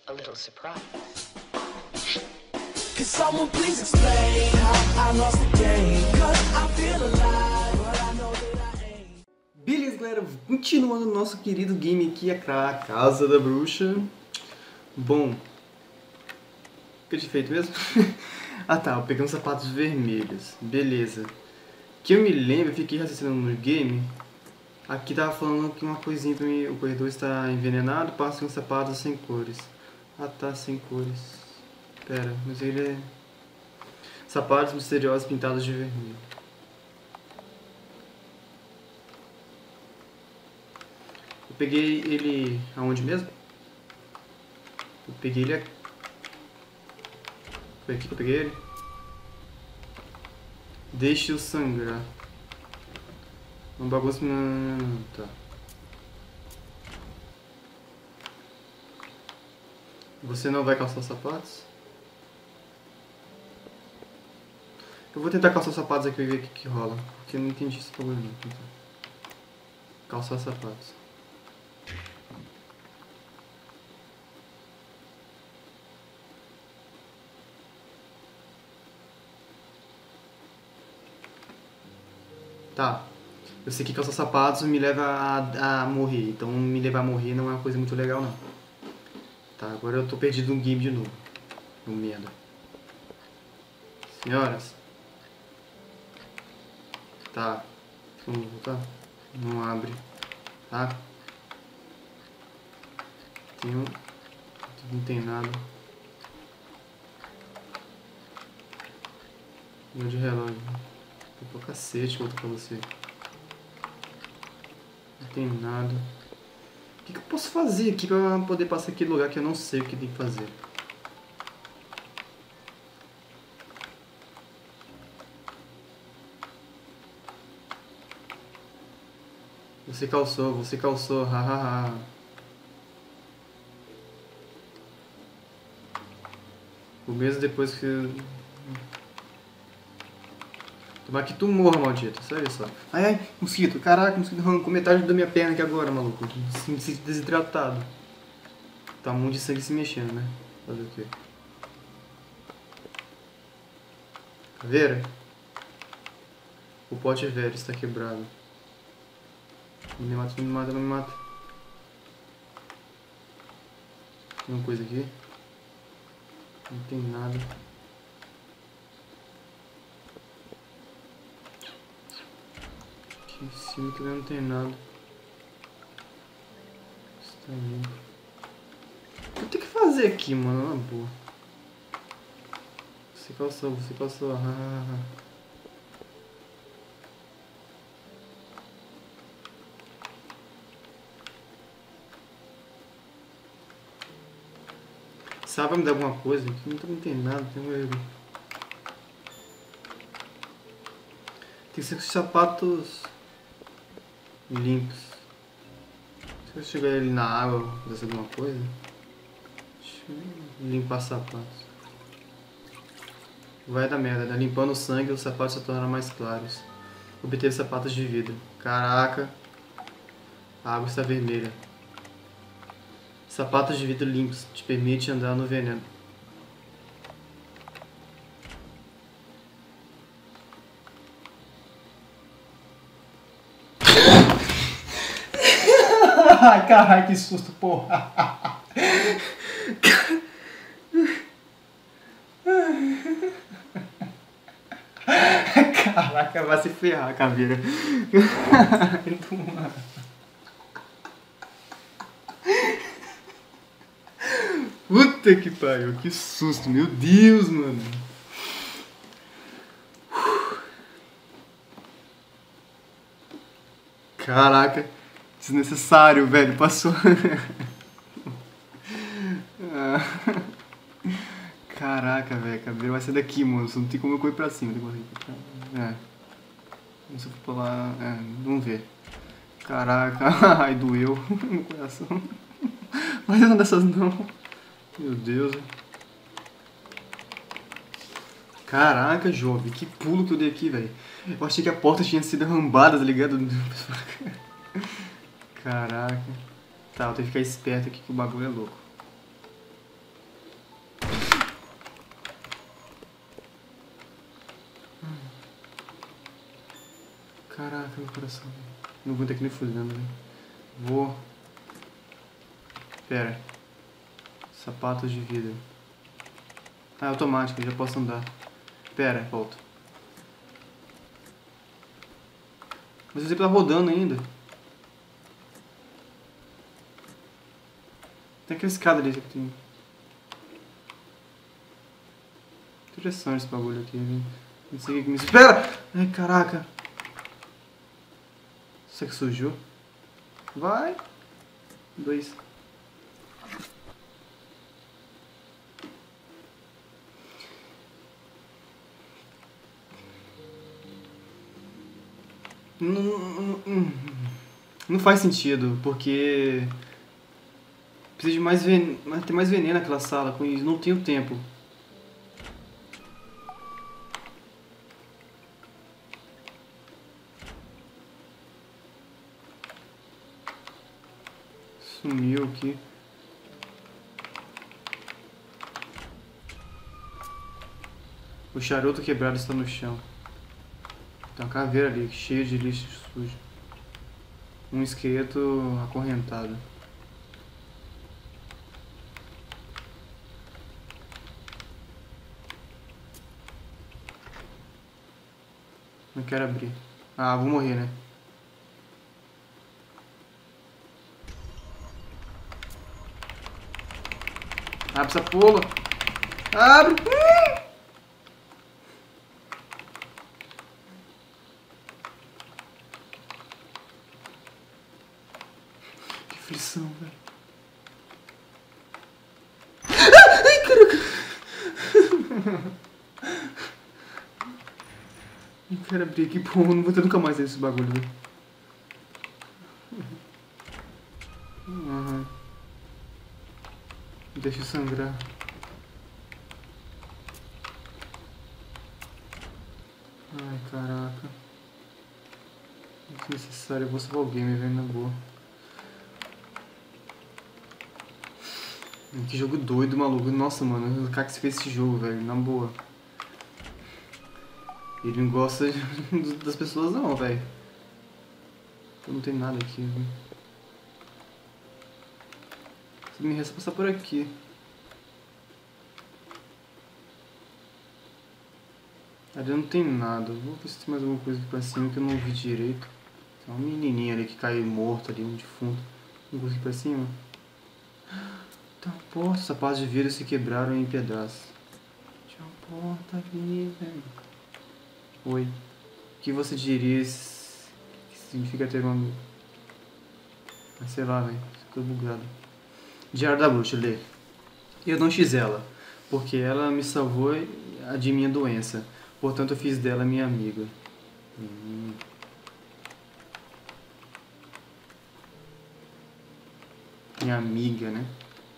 a little surprised. Can someone please explain how I lost the game? 'Cause I feel alive, but I know that I ain't. Beleza, galera, continuando o nosso querido game aqui, a Casa da Bruxa. Bom, o que eu tinha feito mesmo? Ah tá, eu peguei uns sapatos vermelhos, beleza. Que eu me lembro, eu fiquei raciocinando no game. Aqui tava falando que uma coisinha pra mim, o corredor está envenenado, passa uns sapatos sem cores. Ah tá, sem cores. Pera, mas ele é... Sapatos misteriosos pintados de vermelho. Eu peguei ele... aonde mesmo? Eu peguei ele aqui. Foi aqui que eu peguei ele? Deixe-o sangrar. Um bagunço... Tá. Você não vai calçar os sapatos? Eu vou tentar calçar os sapatos aqui e ver o que rola. Porque eu não entendi esse problema. Então. Calçar os sapatos. Tá. Eu sei que calçar sapatos me leva a morrer. Então me levar a morrer não é uma coisa muito legal, não. Tá, agora eu tô perdido no game de novo. No medo. Senhoras. Tá. Vamos voltar? Não abre. Tá? Tem um... Não tem nada. Meu de relógio. Pô, cacete, vou botar pra você. Não tem nada. O que eu posso fazer aqui pra poder passar aquele lugar que eu não sei o que tem que fazer? Você calçou, hahaha. O mesmo depois que... Tomara que tu morra, maldito. Sério só. Ai, ai, mosquito. Caraca, o mosquito arrancou metade da minha perna aqui agora, maluco. Me sinto desidratado. Tá um monte de sangue se mexendo, né? Fazer o quê? Caveira? O pote velho está quebrado. Não me mata, não me mata, não me mata. Tem uma coisa aqui? Não tem nada. Aqui em cima também não tem nada. Está limpo. O que eu tenho que fazer aqui, mano? Na boa. Você calçou. Sabe me dar alguma coisa? Aqui não tem nada, tem um erro. Tem que ser com os sapatos limpos. Se eu chegar ele na água, fazer alguma coisa. Deixa eu limpar sapatos. Vai dar merda, né? Limpando o sangue, os sapatos se tornaram mais claros. Obteve sapatos de vidro. Caraca. A água está vermelha. Sapatos de vidro limpos te permite andar no veneno. Ai, caralho, que susto, porra. Caraca, vai se ferrar, caveira. Puta que pariu, que susto, meu Deus, mano. Caraca, desnecessário, velho, passou. Caraca, velho, a caveira vai sair daqui, mano, não tem como eu correr pra cima. Se eu for pra lá, vamos ver. Caraca, ai, doeu no coração. Mas não dessas não. Meu Deus. Caraca, jovem, que pulo que eu dei aqui, velho. Eu achei que a porta tinha sido arrombada, tá ligado? Caraca. Tá, eu tenho que ficar esperto aqui que o bagulho é louco. Caraca, meu coração. Não vou ter que me fudendo, velho. Vou. Pera. Sapatos de vidro. Ah, é automático, eu já posso andar. Pera, volta. Mas você tá rodando ainda. Tem aquela escada ali que tem. Interessante esse bagulho aqui, velho. Não sei o que me espera! Ai, caraca. Isso aqui sujou. Vai. 2. Não faz sentido, porque precisa de mais veneno, tem mais veneno naquela sala, com isso não tenho tempo. Sumiu aqui. O charuto quebrado está no chão. Tem uma caveira ali, cheia de lixo sujo. Um esqueleto acorrentado. Não quero abrir. Ah, vou morrer, né? Abre essa porra! Abre! Que aflição, velho. Ai, caraca! Não quero abrir aqui, pô. Não vou ter nunca mais esse bagulho, velho. Uhum. Deixa eu sangrar. Ai, caraca. Desnecessário. Eu vou salvar o game, velho, na boa. Que jogo doido, maluco. Nossa, mano. O cara que fez esse jogo, velho, na boa. Ele não gosta das pessoas, não, velho. Não tem nada aqui, velho. Você me resta passar por aqui. Ali não tem nada. Vou ver se tem mais alguma coisa aqui pra cima que eu não vi direito. Tem uma menininha ali que caiu morta ali, um defunto. Não consegui ir pra cima. Tá, porra, os sapatos de vidro se quebraram em pedaços. Tinha uma porta ali, velho. Oi. O que você diria que significa ter uma... Mas sei lá, velho. Ficou bugado. Diário da Bruxa, lê. Eu não fiz ela, porque ela me salvou de minha doença. Portanto, eu fiz dela minha amiga. Minha amiga, né?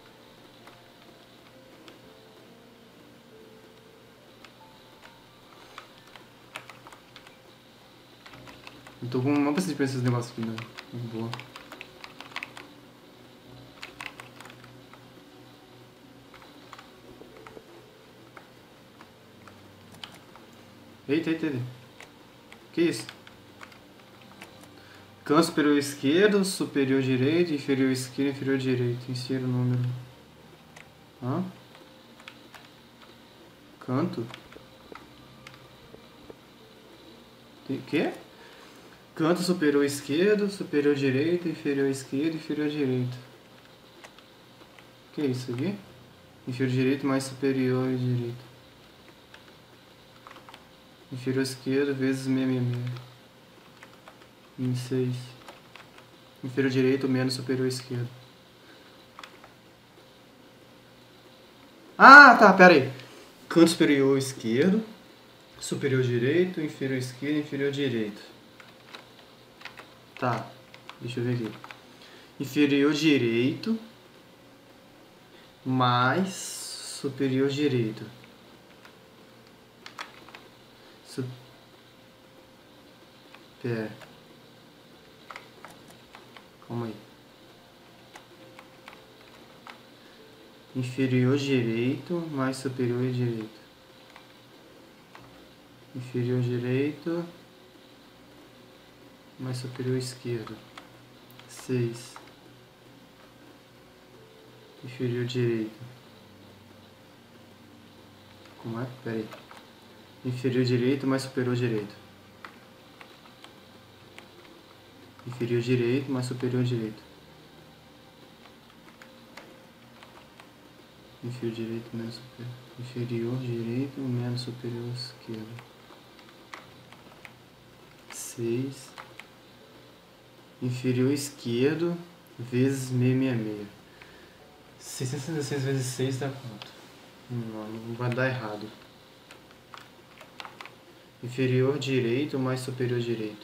Eu tô com uma pressa de pensar esses negócios aqui, né? Boa. Eita, eita, eita. Que isso? Canto superior esquerdo, superior direito, inferior esquerdo, inferior direito. Insira o número. Hã? Canto? Quê? Canto superior esquerdo, superior direito, inferior esquerdo, inferior direito. Que é isso aqui? Inferior direito mais superior direito. Inferior esquerdo vezes 666. 26. Inferior direito menos superior esquerdo. Ah, tá, pera aí. Canto superior esquerdo, superior direito, inferior esquerdo, inferior direito. Tá, deixa eu ver aqui. Inferior direito mais superior direito. Pera. Calma aí. Inferior direito mais superior direito. Inferior direito mais superior esquerdo. 6. Inferior direito. Como é? Pera aí. Inferior direito mais superior direito. Inferior direito mais superior direito. Inferior direito menos superior. Inferior direito menos superior esquerdo. 6. Inferior esquerdo vezes 666. 666 vezes 6 dá quanto? Não vai dar errado. Inferior direito mais superior direito.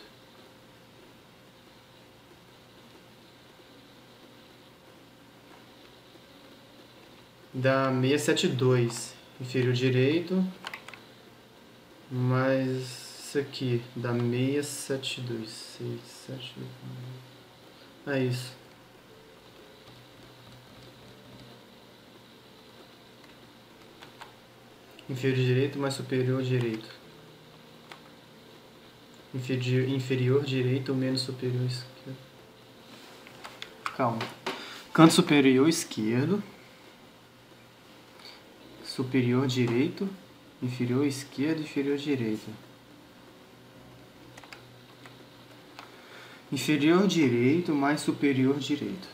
Dá 672. Inferior direito mais isso aqui. Dá 672. 6, 7, 8. É isso. Inferior direito mais superior direito. Inferior direito menos superior esquerdo. Calma. Canto superior esquerdo. Superior direito. Inferior esquerdo, inferior direito. Inferior direito mais superior direito.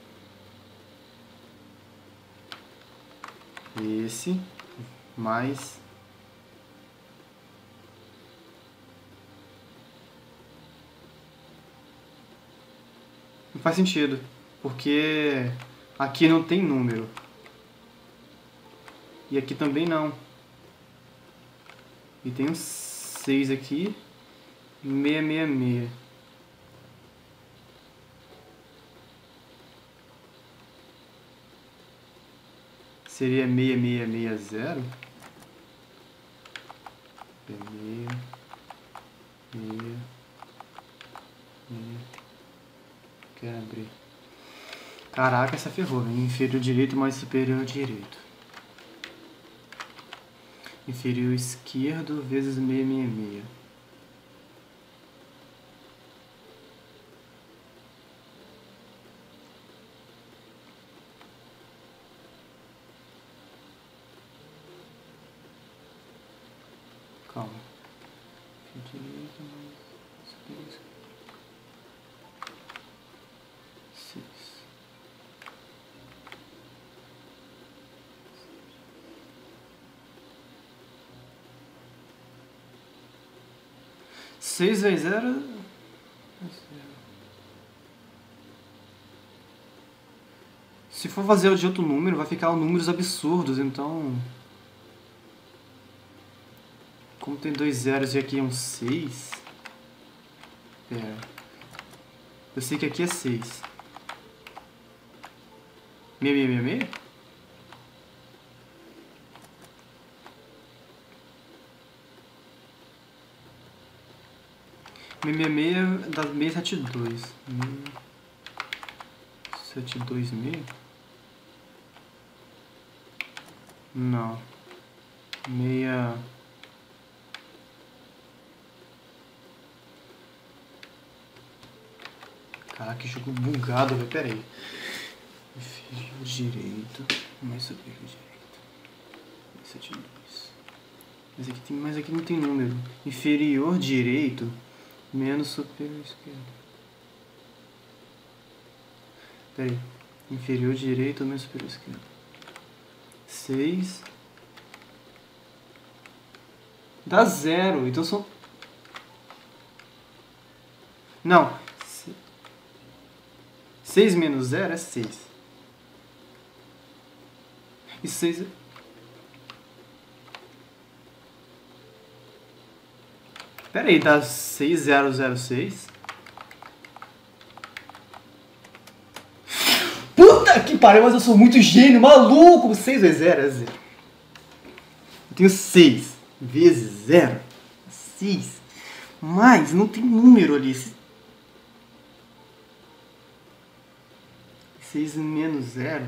Esse mais não faz sentido, porque aqui não tem número. E aqui também não. E tem um 6 aqui. 666. Seria 6660. 6, 6. Quero abrir. Caraca, essa ferrou, né? Inferior direito mais superior direito. Inferior esquerdo vezes 666. Calma. Direito mais superior esquerdo. 6. Seis vezes 0. Se for fazer o de outro número, vai ficar números absurdos, então. Como tem 2 zeros e aqui é um 6. Pera. Eu sei que aqui é 6. 666? Dá 672. 676? Não. 6. Caraca, que jogo bugado, velho. Pera aí. Inferior direito mais superior direito. 72. Mas aqui não tem número. Inferior direito menos superior esquerdo. Pera aí. Inferior direito menos superior esquerdo. 6. Dá 0. Então são... Não. 6 menos 0 é 6. E 6... Pera aí, dá 6006. Puta que pariu, mas eu sou muito gênio, maluco! 6 vezes 0 é 0. Eu tenho 6 vezes 0. 6. Mas não tem número ali. 6 menos 0.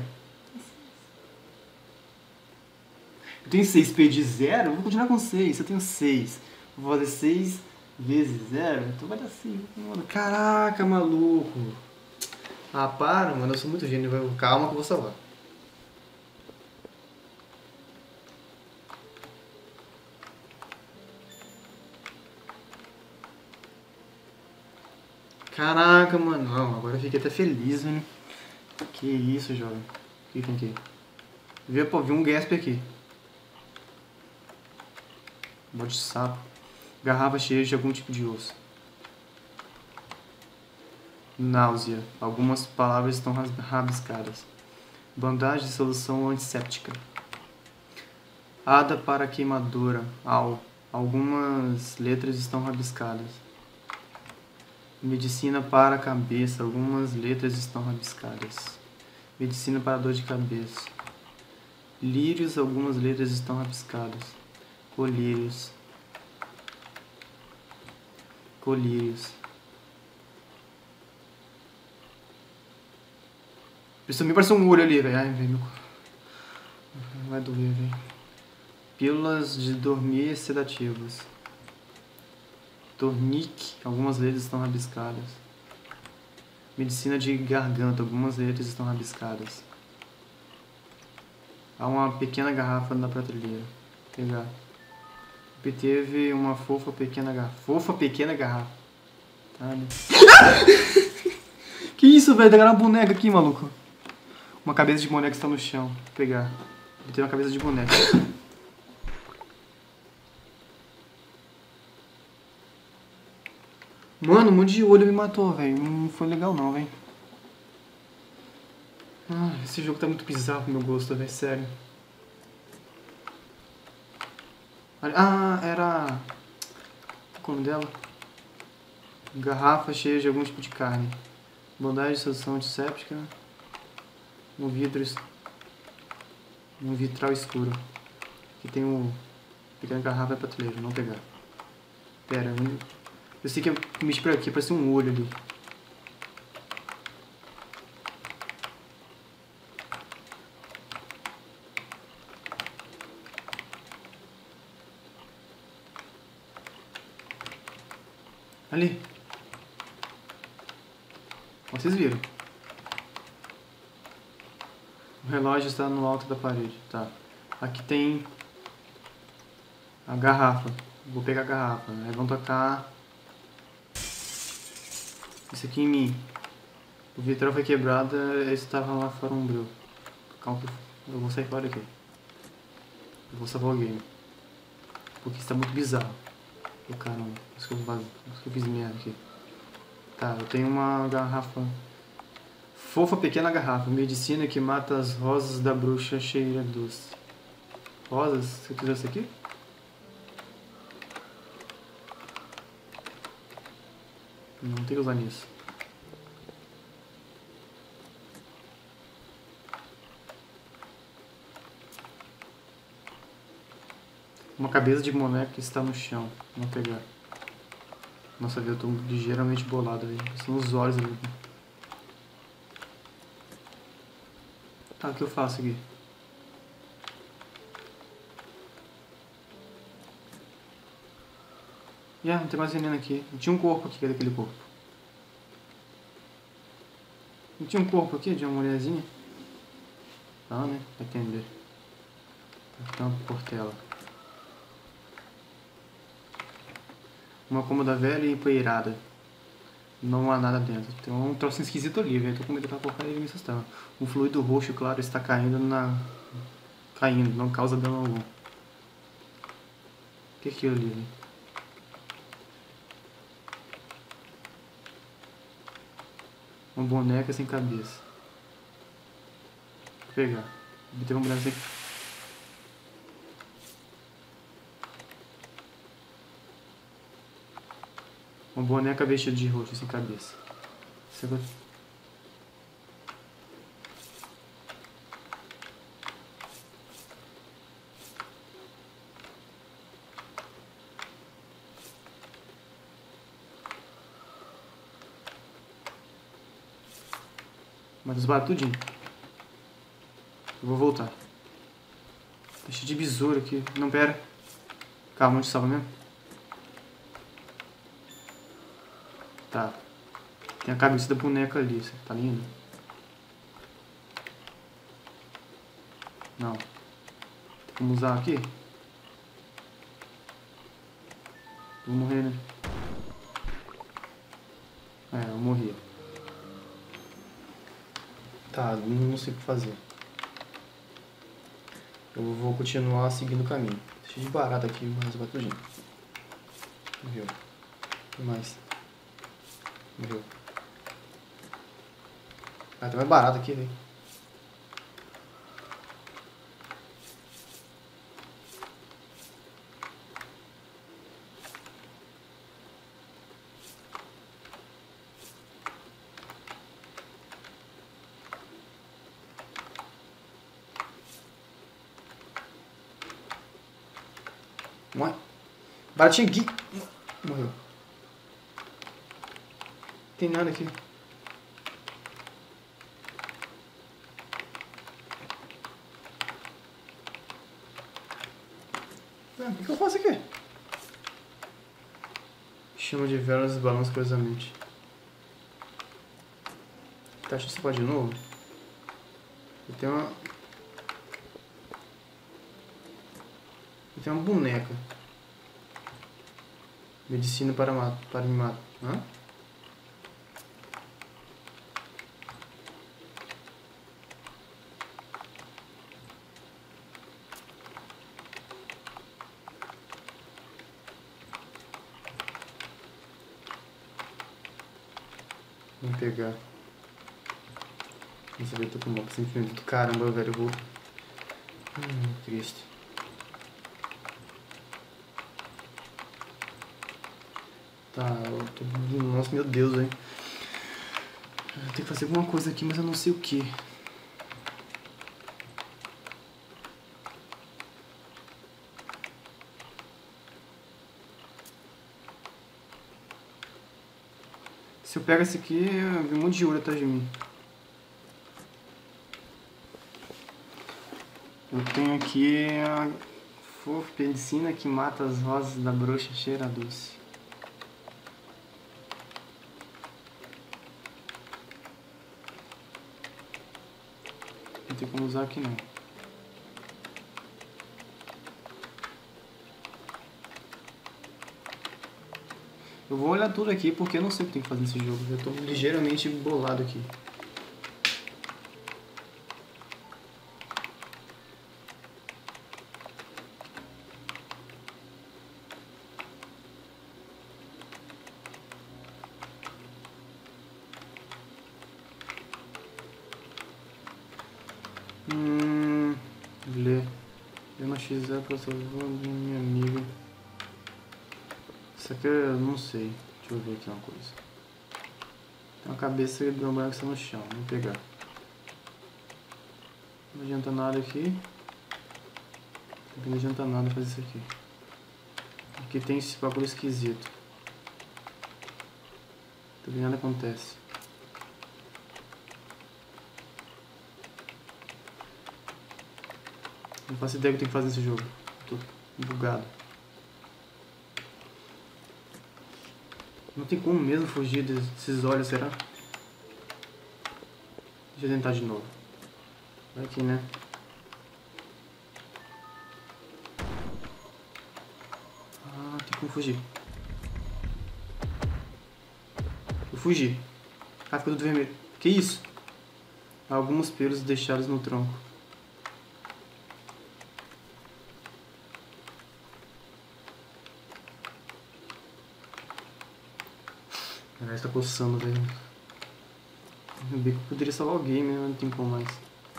Eu tenho 6, perdi 0, vou continuar com 6. Eu tenho 6. Vou fazer 6 vezes 0, então vai dar 5, mano. Caraca, maluco. Ah, para, mano, eu sou muito gênio. Calma que eu vou salvar. Caraca, mano. Não, agora eu fiquei até feliz, né? Que isso, jovem. O que tem aqui? Vi um gasp aqui. Bote de sapo. Garrafa cheia de algum tipo de osso. Náusea. Algumas palavras estão rabiscadas. Bandagem de solução antisséptica. Hada para queimadora. Algumas letras estão rabiscadas. Medicina para a cabeça. Algumas letras estão rabiscadas. Medicina para dor de cabeça. Lírios. Algumas letras estão rabiscadas. Colírios. Colírios. Isso me parece um olho ali, velho. Ai, velho. Vai doer, velho. Pílulas de dormir sedativas. Tornique. Algumas letras estão rabiscadas. Medicina de garganta. Algumas letras estão rabiscadas. Há uma pequena garrafa na prateleira. Pegar. Obteve uma fofa pequena garrafa. Fofa pequena garrafa. Tá, né? Que isso, velho? Pegaram uma boneca aqui, maluco. Uma cabeça de boneca está no chão. Vou pegar. Obteve uma cabeça de boneca. Mano, um monte de olho me matou, velho. Não foi legal não, velho. Ah, esse jogo tá muito bizarro pro meu gosto, velho. Sério. Ah, era... Qual é o nome dela? Garrafa cheia de algum tipo de carne. Bondade de solução antisséptica. Um vitral escuro. Aqui tem um... Pequena garrafa é prateleira, não pegar. Pera, eu sei que eu mexi por aqui, parece um olho ali. Ali. Vocês viram. O relógio está no alto da parede. Tá. Aqui tem a garrafa. Vou pegar a garrafa. Aí vão tocar isso aqui em mim. O vitral foi quebrado, eu estava lá fora um breu. Calma, eu vou sair fora aqui. Eu vou salvar o game. Porque isso tá muito bizarro. Oh, caramba, acho que eu fiz merda aqui. Tá, eu tenho uma garrafa. Fofa pequena garrafa. Medicina que mata as rosas da bruxa cheira doce. Rosas? Você quiser essa aqui? Não tem que usar nisso. Uma cabeça de boneca que está no chão. Vamos pegar. Nossa, eu tô ligeiramente bolado ali. São os olhos ali. Tá, o que eu faço aqui? Não tem mais veneno aqui. Não tinha um corpo aqui, cadê aquele corpo? Não tinha um corpo aqui de uma mulherzinha? Não, né? Vai entender. Então, portela. Uma cômoda velha e empoeirada. Não há nada dentro. Tem um troço esquisito ali, velho. Tô com medo pra colocar ele me assustar. Um fluido roxo claro está caindo Caindo, não causa dano algum. O que é aquilo ali, velho? Uma boneca sem cabeça. Vou pegar. Tem uma boneca sem... Uma boneca vestida de roxo sem cabeça. Mas desbata tudinho. Eu vou voltar. Tá cheio de besouro aqui. Não, pera. Calma, onde estava mesmo? Tá. Tem a cabeça da boneca ali, tá lindo? Não. Tem como usar aqui? Vou morrer, né? É, eu morri. Tá, não sei o que fazer. Eu vou continuar seguindo o caminho. Cheio de barata aqui, mas vai tudinho. Morreu. O que mais? Morreu. Ah, tem mais barata aqui, velho. Ué? Baratinha aqui. Morreu. Tem nada aqui. O que eu faço aqui? Chama de velas e balança curiosamente. Tá achando que você pode de novo? Eu tenho uma boneca. Medicina para me matar. Hã? Vamos pegar. Vamos ver, eu tô com uma sentimento do caramba, velho. Eu vou. Triste. Tá, eu tô. Nossa, meu Deus, hein. Eu tenho que fazer alguma coisa aqui, mas eu não sei o que. Se eu pego esse aqui, vem um monte de ouro atrás de mim. Eu tenho aqui a medicina que mata as rosas da bruxa cheira doce. Não tem como usar aqui não. Eu vou olhar tudo aqui porque eu não sei o que tem que fazer nesse jogo. Eu tô ligeiramente bolado aqui. Ler. Eu não XZ pra salvar minha amiga. Isso aqui eu não sei. Deixa eu ver aqui uma coisa. Tem uma cabeça de uma boneca que está no chão. Vamos pegar. Não adianta nada aqui. Não adianta nada fazer isso aqui. Aqui tem esse bagulho esquisito. Também nada acontece. Não faço ideia do que tem que fazer nesse jogo. Tô bugado. Não tem como mesmo fugir desses olhos, será? Deixa eu tentar de novo. Vai aqui, né? Ah, tem como fugir. Eu fugi. Ah, ficou tudo vermelho. Que isso? Há alguns pelos deixados no tronco. Caralho, tá coçando, velho. Eu vi que eu poderia salvar o game, mas não tem como mais.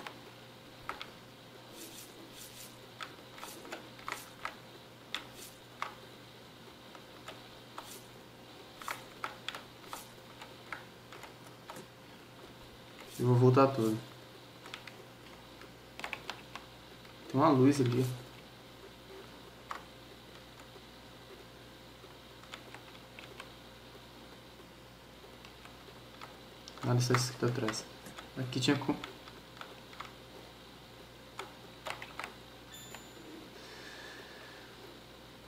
Eu vou voltar tudo. Tem uma luz ali. Nada está escrito atrás. Aqui tinha como...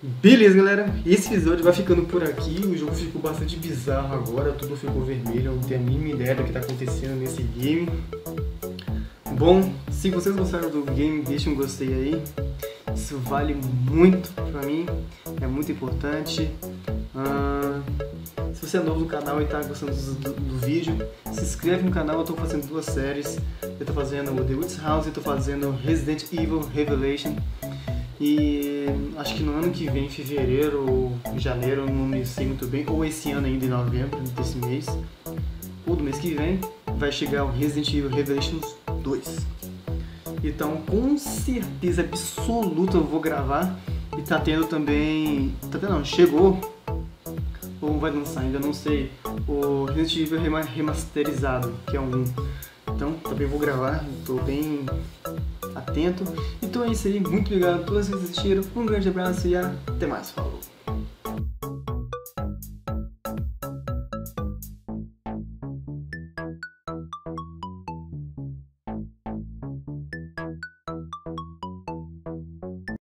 Beleza, galera, esse episódio vai ficando por aqui. O jogo ficou bastante bizarro agora, tudo ficou vermelho, eu não tenho a mínima ideia do que está acontecendo nesse game. Bom, se vocês gostaram do game, deixem um gostei aí. Isso vale muito pra mim, é muito importante. Se você é novo no canal e está gostando do vídeo, se inscreve no canal. Eu estou fazendo 2 séries. Eu estou fazendo The Witch House e estou fazendo Resident Evil Revelation. E acho que no ano que vem, em fevereiro ou janeiro, eu não me sei muito bem, ou esse ano ainda em novembro desse mês, ou do mês que vem, vai chegar o Resident Evil Revelations 2. Então, com certeza absoluta eu vou gravar. E tá tendo também... Tá tendo não, chegou, ou vai lançar, ainda não sei, o Resident Evil remasterizado, que é um... Então, também vou gravar, estou bem atento. Então é isso aí, muito obrigado a todos que assistiram, um grande abraço e até mais, falou!